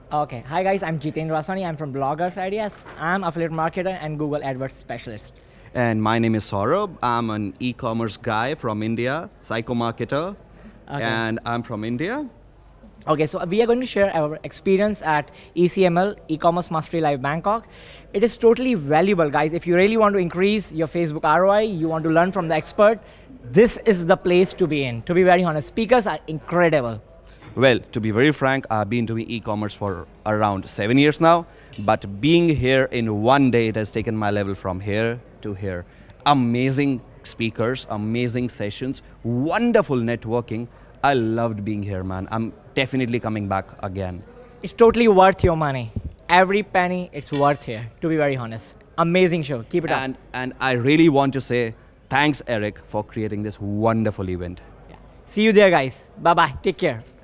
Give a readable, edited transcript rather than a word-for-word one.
Okay. Hi guys, I'm Jitendra Vaswani. I'm from Bloggers Ideas. I'm affiliate marketer and Google AdWords specialist. And my name is Saurabh. I'm an e-commerce guy from India, psycho marketer, and I'm from India. Okay, so we are going to share our experience at ECML, E-commerce Mastery Live Bangkok. It is totally valuable, guys. If you really want to increase your Facebook ROI, you want to learn from the expert, this is the place to be in. To be very honest, speakers are incredible. Well, to be very frank, I've been doing e-commerce for around 7 years now, but being here in one day, it has taken my level from here to here. Amazing speakers, amazing sessions, wonderful networking. I loved being here, man. I'm definitely coming back again. It's totally worth your money. Every penny, it's worth here, to be very honest. Amazing show, keep it up. And I really want to say thanks, Eric, for creating this wonderful event. Yeah. See you there, guys. Bye-bye, take care.